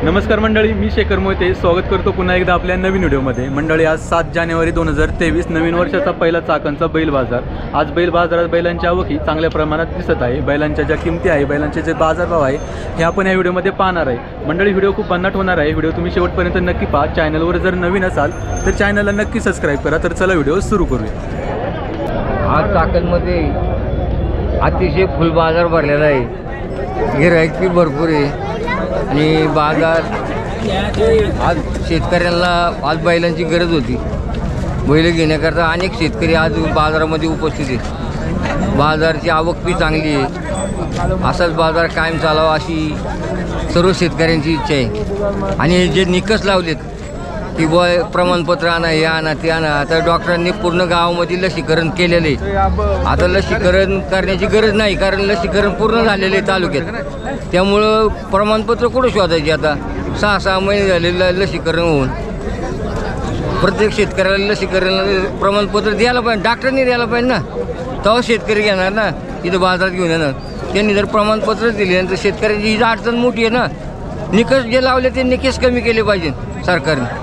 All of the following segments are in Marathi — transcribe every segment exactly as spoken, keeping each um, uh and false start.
नमस्कार मंडळी, मी शेखर मोहिते स्वागत करतो पुन्हा एकदा आपल्या नवीन व्हिडिओमध्ये। मंडळी, आज सात जानेवारी दोन हजार तेवीस नवीन वर्षाचा पहिला चाकणचा बैल बाजार। आज बैल बाजारात बैलांच्या आवकी चांगल्या प्रमाणात दिसत आहे। बैलांच्या ज्या किमती आहे, बैलांचे जे बाजारभाव आहे हे आपण या व्हिडिओमध्ये पाहणार आहे। मंडळी, व्हिडिओ खूप भन्नाट होणार आहे। व्हिडिओ तुम्ही शेवटपर्यंत नक्की पहा। चॅनलवर जर नवीन असाल तर चॅनलला नक्की सबस्क्राईब करा। तर चला व्हिडिओ सुरू करूया। आज चाकणमध्ये अतिशय फुल बाजार भरलेला आहे। गिऱ्हाईक भरपूर आहे आणि बाजार आज शेतकऱ्यांना आज बैलांची गरज होती। बैल घेण्याकरता अनेक शेतकरी आज बाजारामध्ये उपस्थित आहेत। बाजारची आवक बी चांगली आहे। असाच बाजार कायम चालावा अशी सर्व शेतकऱ्यांची इच्छा आहे। आणि जे निकष लावलेत की बॉय प्रमाणपत्र आणा, हे आणा, ते आणा, आता डॉक्टरांनी पूर्ण गावामध्ये लसीकरण केलेलं आहे। आता लसीकरण करण्याची गरज नाही, कारण लसीकरण पूर्ण झालेलं आहे तालुक्यात। त्यामुळं प्रमाणपत्र कुठं शोधायचे? आता सहा सहा महिने झाले लसीकरण होऊन। प्रत्येक शेतकऱ्याला लसीकरण प्रमाणपत्र द्यायला पाहिजे, डॉक्टरांनी द्यायला पाहिजे ना, तेव्हा शेतकरी घेणार ना, इथं बाजारात घेऊन येणार। त्यांनी जर प्रमाणपत्र दिले तर शेतकऱ्याची ही अडचण मोठी आहे ना। निकष जे लावले ते निकष कमी केले पाहिजे सरकारने।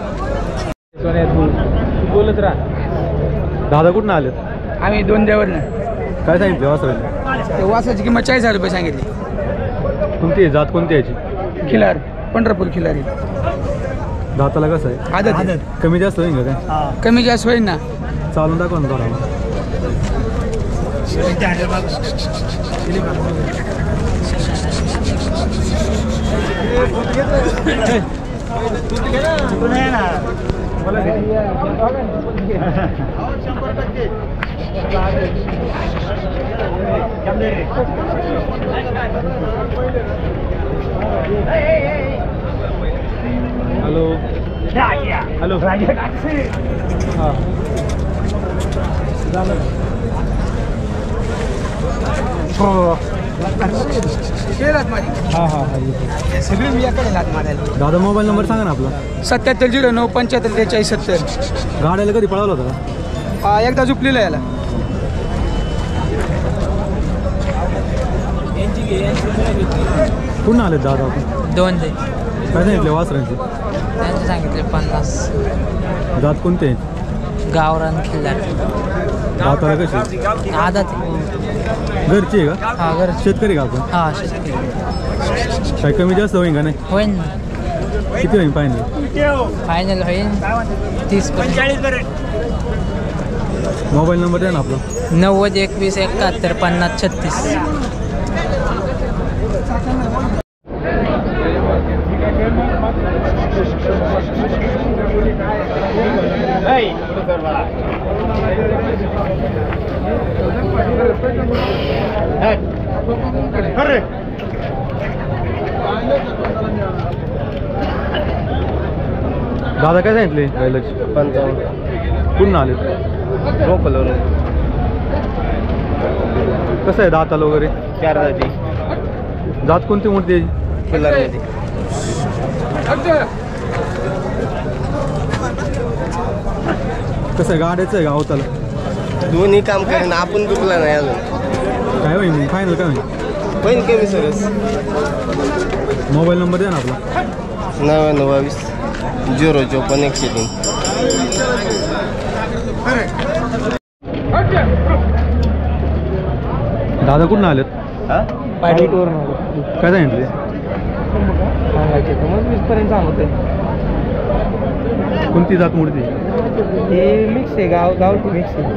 बोलत राहा। दादा कुठून आलेत? आम्ही दोन देवरनं। काय सांगितलं वासराची? ते वासाची किंमत चाळीस हजार रुपये सांगितली। कोणती आहे जात? कोणती याची? खिलार, पंढरपूर खिलारी। दाताला कसं आहे? आदत आदत कमी जास्त होईल का? काय कमी जास्त होईल ना? चालून दाखवा ना थोडा। हॅलो हॅलो हां हो हां हां सगळी मी याकडे लात मारायला। दादा, मोबाईल नंबर सांगा ना आपला। सत्याहत्तर झिरो नऊ पंच्याहत्तर त्रेचाळीस सत्तर। गाड्याला कधी पळवलं होतं का? एकदा झुपलेलं याला। पुन्हा आलेत दादा आपण? दोन ते काय सांगितले वासरांचे? त्यांचे सांगितले पन्नास। जात कोणते आहेत? गावरान खिल्लार। दाताला कशी? आदत घरची आहे का? हा घर शेतकरी का आपण? हा शेतकरी। काय कमी जास्त होईल का? नाही होईल ना, किती होईल फायनल? फायनल होईल तीस पर्यंत। मोबाईल नंबर द्या ना आपला। नव्वद एकवीस एकाहत्तर पन्नास छत्तीस। दादा काय सांगितले बैलाची? पंचावन्न। पुन्हा आले रोकलं कसं आहे दाताला वगैरे? चार जाती। जात कोणती मोठी आहे? खिल्लारमध्ये कसं आहे गाड्याचं आहे गावताला? दोन्ही काम करेन, आपण दुखला नाही अजून। काय होईल फायनल? काय होईल? पण कमी सरस। मोबाईल नंबर द्या ना आपला। नव्याण्णव बावीस झिरो चौपन्न एकशे तीन। दादा कुठून आलेत? काय सांगितले? सांगायचे तर मग वीस पर्यंत सांगतोय। कोणती जात मूर्ती? हे मिक्स आहे, गाव गावठी मिक्स आहे।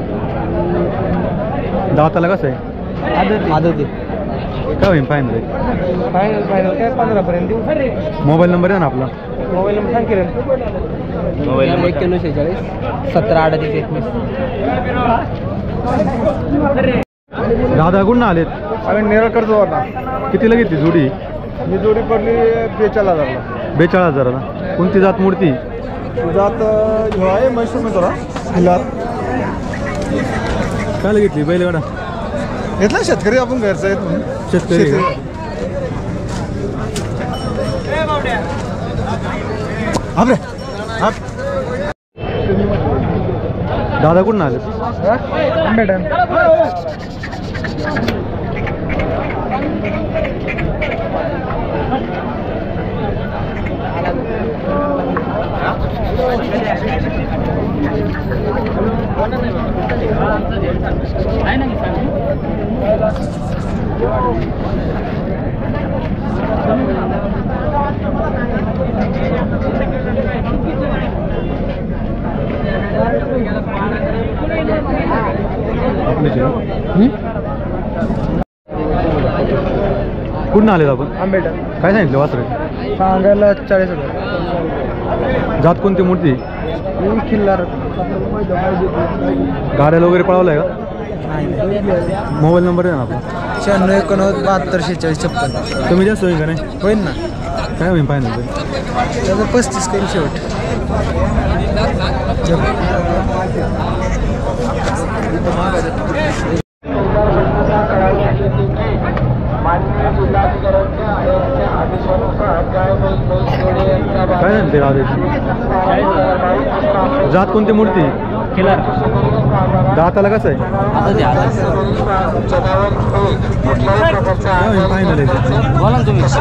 दाताला कसं आहे? आदत आदत आहे। काय होईल फायनल? फायनल फायनल काय पंधरा पर्यंत देऊ। मोबाईल नंबर द्या ना आपला। मोबाईल नंबर सांग केलं। मोबाईल नंबर एक्क्याण्णव शेहेचाळीस सतरा अडतीस एकवीस। दादा कुठून आलेत? आम्ही नेरळकर जोडला। कितीला घेतली जोडी? ही जोडी पडली बेचाळीस हजारला। बेचाळीस हजाराला। कोणती जात मूर्ती? जात ह्यो आहे म्हैसूर में थोडा खिल्लार। काय घेतली बैलगाडा? घेतला शेतकरी, आपण घरचं आहे शेतकरी। दादा कुठून आले? मॅडम कुठून आलेत आपण? आंबेडा. काय सांगितलं वासरे? सांगायला चाळीस हजार. जात कोणती मूर्ती? किल्लार. गाड्याला वगैरे पळवलाय का? मोबाईल नंबर आहे ना आपला? शहाण्णव एकोणनव्वद बहात्तर शेहेचाळीस छप्पन. कमी जास्त होईल का नाही? होईल ना. काय होईल फायनल? त्याचं पस्तीस करू शेवट. काय सांगते राधेची? जात कोणती मूर्ती? किल्लार. दाताला कसं आहे? काय होईल फायनल आहे? बोला ना तुम्ही.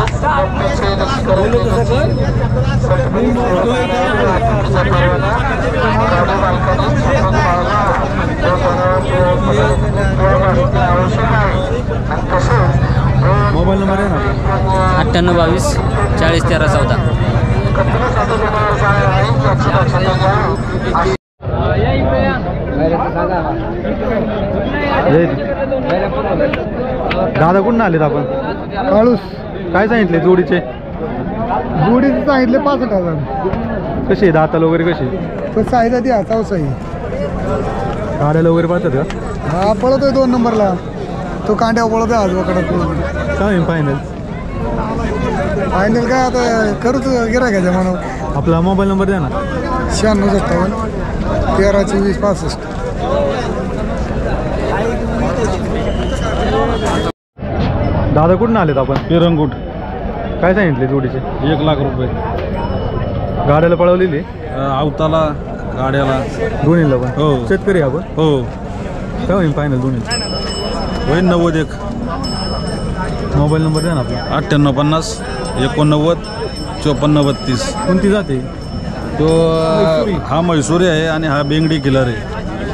मोबाईल नंबर आहे ना? अठ्ठ्याण्णव बावीस चाळीस तेरा चौदा. दादा कुठून आलेत आपण? काळूस. काय सांगितले जोडीचे? जोडीचं सांगितले पासष्ट हजार. कसे दाताला वगैरे कसे? तो साईदा द्या चौसाई. गाड्याला वगैरे पाहतात का? हा पळतोय दोन नंबरला. तो कांड्या पळतोय आज वकडत. काय होईल फायनल? फायनल काय आता करूच गिरायकाच्या म्हणून. आपला मोबाईल नंबर द्या ना? शहाण्णव सत्तावन्न तेरा चोवीस पासष्ट. दादा कुठून आलेत आपण? पिरंगुट. काय सांगितले जोडीचे? एक लाख रुपये. गाड्याला पळवलेली? आवताला गाड्याला दोन्हीला पण? हो. शेतकरी आपण? हो. काय होईल फायनल दोन्ही? होईल नव्वद एक. मोबाईल नंबर द्या ना आपला? अठ्ठ्याण्णव पन्नास एकोणनव्वद चोपन्न बत्तीस. कोणती जाते? तो हा म्हैसूरी आहे आणि हा बेंगडी किलर आहे.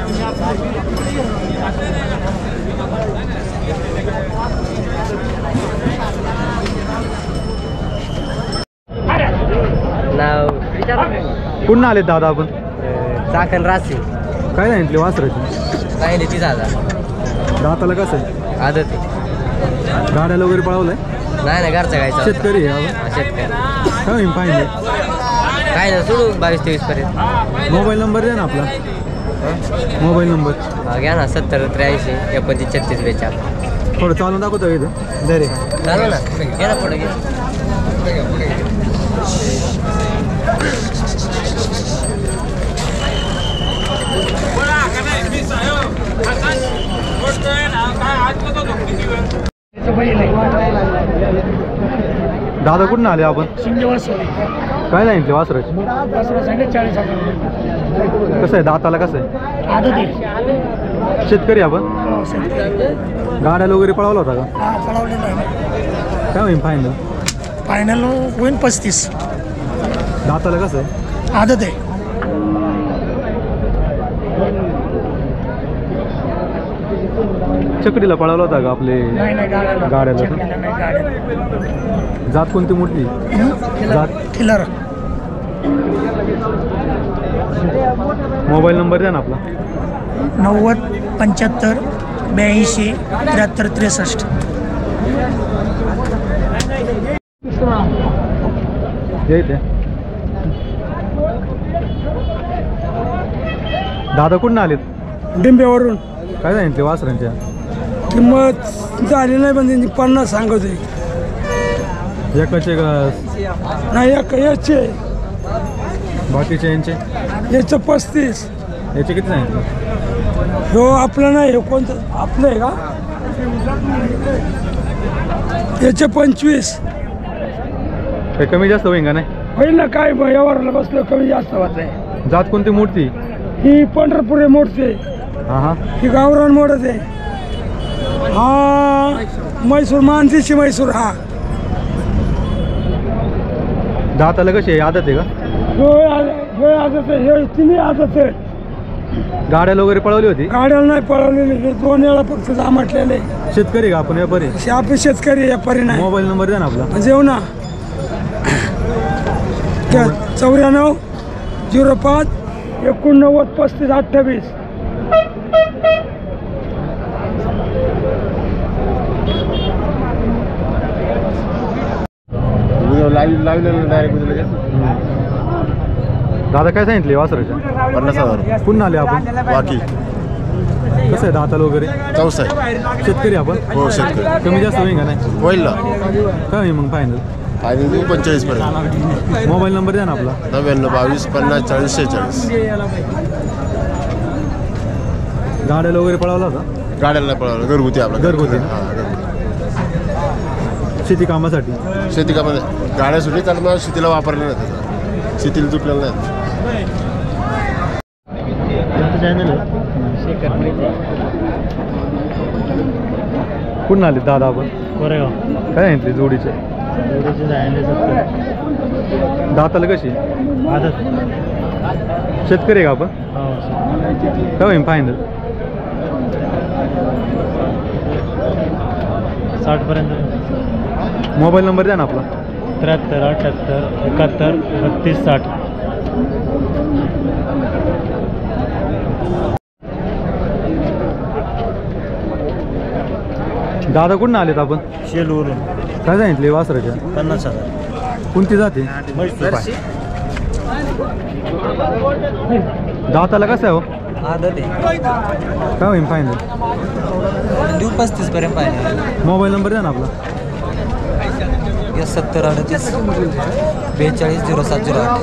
नाव कुठून आलेत दादा आपण? चाकण राशी. काय सांगितले वासराची? राहिले तीस हजार. दाताला कसं आहे? आदत. गाड्याला वगैरे पळवलाय? नाही नाही घरचा गायचा. शेतकरी आहे आपण? शेतकरी. काय होईल फायनल? काय ना सोडू बावीस तेवीस पर्यंत. मोबाईल नंबर द्या ना आपला? मोबाईल नंबर घ्या ना सत्तर त्र्याऐंशी एकोणतीस छत्तीस बेचाळीस. थोडं चालून दाखवतो का इथं? दरे चालू ना. घ्या ना पुढे घ्या. दादा कुठून आले आपण? काय सांगितले वासराची? कसं आहे दाताला कसं आहे? शेतकरी आपण? गाड्याला वगैरे पळवला होता का? काय होईल फायनल? फायनल होईल पस्तीस. दाताला कसं आहे? आदत आहे. चकडीला पळवला होता का आपले? नाही नाही गाड्याला. गाड्याला का? चकडीला नाही, गाड्याला. जात कोणती मूर्ती? जात किलर. मोबाईल नंबर द्या ना आपला? नव्वद पंच्याहत्तर ब्याऐंशी त्र्याहत्तर त्रेसष्ट. ये इथे. दादा कुठून आलेत? डिंब्यावरून. काय सांगितले वासरांच्या? किंमत झाली नाही पण त्यांची पन्नास सांगत आहे. एकाचे का नाही एक याचे बाकीचे यांचे? याचं पस्तीस. याचे किती सांगितले? हो आपलं नाही. हे कोणतं आपलं आहे का? याचे पंचवीस. काही कमी जास्त होईल का नाही? होईल ना. काय यावरला बसलं कमी जास्त होत नाही. जात कोणती मूर्ती? ही पंढरपूर मोडते. हां हां. ही गावरान मोडत आहे. हा म्हैसूर मानसीची म्हैसूर. हा दाताला कशी आहे? आदत आहे का? हे आदत आहे. हे तिन्ही आदत आहे. गाड्याला वगैरे पळवली होती? गाड्याला नाही पळवलेली. हे दोन वेळा फक्त जामटलेले. शेतकरी का आपण? व्यापारी? आपले शेतकरी व्यापारी नाही. मोबाईल नंबर द्या ना आपला? जेव ना. चौऱ्याण्णव झिरो पाच एकोणनव्वद पस्तीस अठ्ठावीस. लाईव्ह लाईव्ह डायरेक्ट दादा काय सांगितले वासराच्या? पन्नास हजार पुन्हा आले आपण. बाकी कसं आहे दाताला वगैरे? चौसा आहे. शेतकरी आपण. हो शेतकरी. कमी जास्त होईल का नाही? होईल ना. काय होईल मग फायनल? आणि पंचेचाळीस पर्यंत. मोबाईल नंबर द्या ना आपला. नव्याण्णव बावीस पन्नास चाळीस शेहेचाळीस. गाड्याला वगैरे पळवला होता? गाड्याला नाही पळवलं, घरगुती आपला. घरगुती. हां घरगुती. शेती कामासाठी. शेती कामामध्ये गाड्या सुटी चालू मला शेतीला वापरल्या नाही त्याचा. शेतीला तुटलेलं नाही. कुठून आले दादा आपण? कोरेगाव. काय सांगितले जोडीचे? दाताला कशी? आदत. शेतकरी आहे का आपण? काय होईल फायनल? साठ पर्यंत. मोबाईल नंबर द्या ना आपला. त्र्याहत्तर अठ्ठ्याहत्तर एकाहत्तर बत्तीस साठ. दादा कुठून आलेत आपण? शेलूरून. काय सांगितले वासराच्या? पन्नास हजार. कोणती जाते? दाताला कसं आहे हो? आदत आहे. काय होईल फायनल? देऊ पस्तीस पर्यंत पाहिजे. मोबाईल नंबर द्या ना आपला. सत्तर अडतीस बेचाळीस झिरो सात झिरो आठ.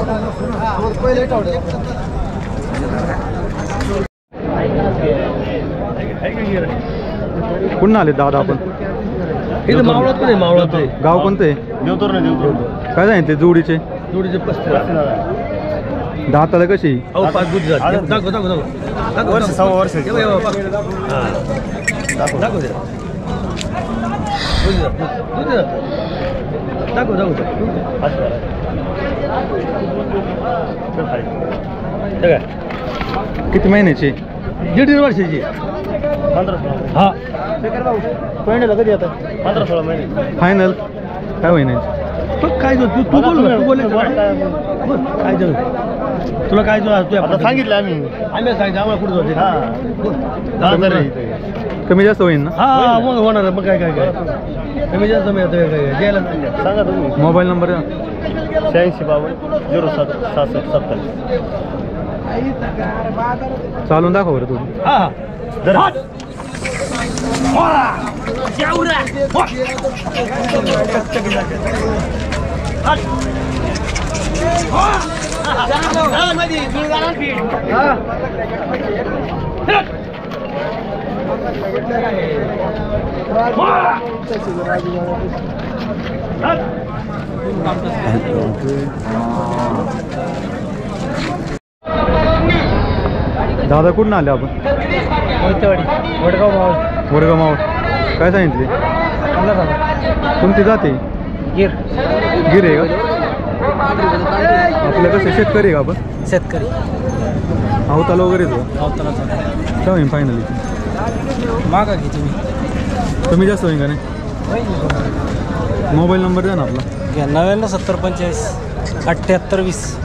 कुठून आले दादा आपण? इथं मावळात पण आहे. मावळात आहे. गाव कोणतं आहे? देवतो ना देवतो. काय सांगितले जोडीचे? जोडीचे पस्तीस. दाताला कशी? अहो पाच गुढी जाते. दाखव दाखव दाखव. वर्ष सव्वा वर्ष. दाखव दाखव दे. दाखव दाखव. किती महिन्याची? दीड दीड वर्षाची. हा पहिल्याला कधी येतात? पंधरा सोळा महिने. फायनल काय होईल? काय तू तू बोल ना. तू बोल काय जाऊ तुला काय तू सांगितलं आम्ही. आम्ही सांगितलं आम्हाला कुठं जाते. कमी जास्त होईल ना? हा मग होणार. मग काय काय काय कमी जास्त मिळतं काय द्यायला सांगा तुम्ही. मोबाईल नंबर द्या. शहाऐंशी बावन्न झिरो सात सहासष्ट सत्तावीस. चालून दाखव बरं तुम्ही. हा हा दादा कुठून आले आपण? वडगाव मावळ. वडगाव मावळ. काय सांगितले? कोणती जाते? गिर. गिर आहे का? आपलं कसं शेतकरी आहे का आपण? शेतकरी. अवताला वगैरे तो अवताला काय होईल फायनली? मागा की तुम्ही. कमी जास्त होईल का नाही? मोबाईल नंबर द्या ना आपला. नव्याण्णव सत्तर पंचेचाळीस अठ्ठ्याहत्तर वीस.